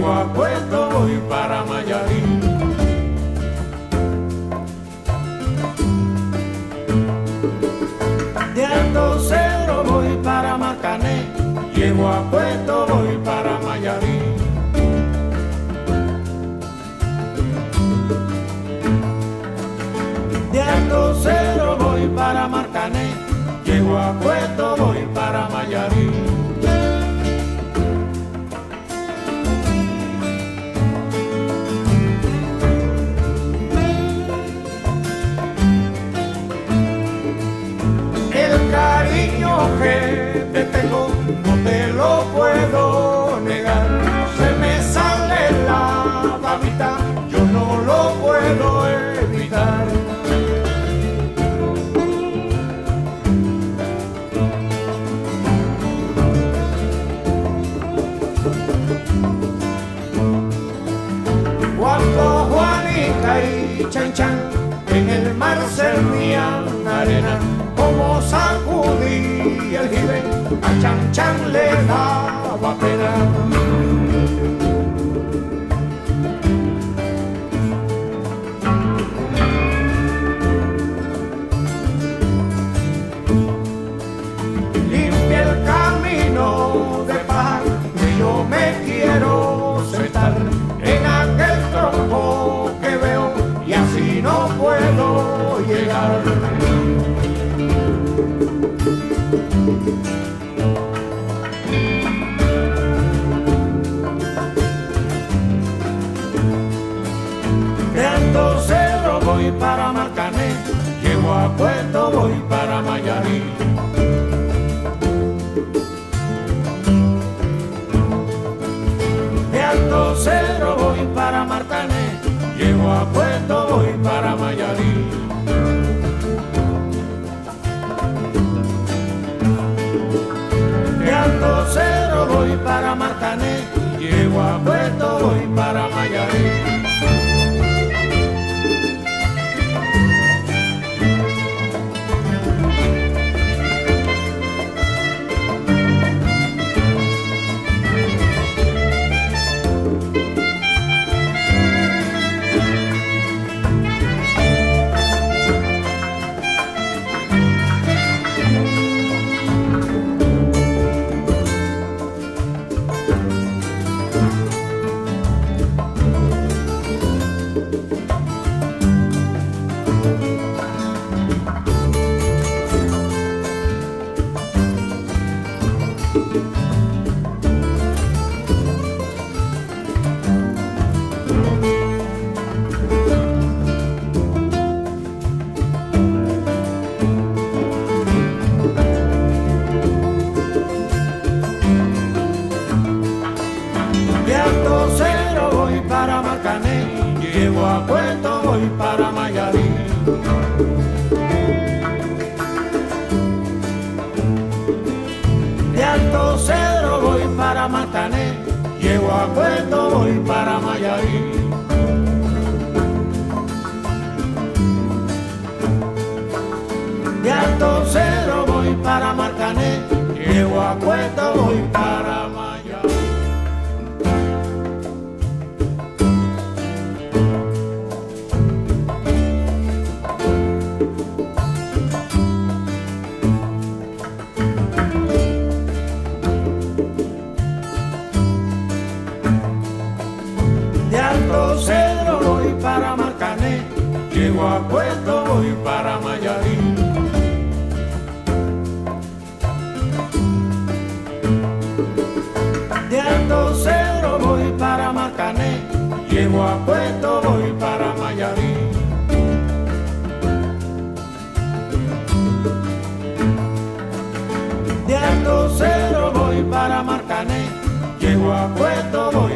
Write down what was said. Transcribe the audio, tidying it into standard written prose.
llego a Puerto, voy para Mayarín. De Alto Cedro voy para Marcané, llego a Puerto, voy para Mayarín. De Alto Cedro voy para Marcané, llego a Puerto, voy para Mayarín. El cariño que te tengo no te lo puedo negar, se me sale la babita, yo no lo puedo evitar. Cuando Juanita y Chan Chan en el mar servían arena, como sacudí el jibe, a Chan Chan le daba pena. Limpia el camino de paja que yo me quiero sentar en aquel tronco que veo y así no puedo llegar. De Alto Cedro voy para Marcané, llego a Puerto, voy para Mayarín. De Alto Cedro voy para Marcané, llego a Puerto, voy para Mayarín. De Alto Cedro voy para Marcané, llego a Puerto, voy para Mayarín. De Alto Cedro voy para Marcané, llego a Puerto, voy para Mayarín. De Alto Cedro voy para Marcané, llego a Puerto, voy para Mayarín. De Alto Cedro voy para Marcané, llego a Puerto, voy para Mayarín. De Alto Cedro voy para Marcané, llego a Puerto, voy para Mayarín. De Alto Cedro voy para Marcané, llego a Puerto, voy para Mayarín. De Alto Cedro voy para Marcané, llego a Puerto, voy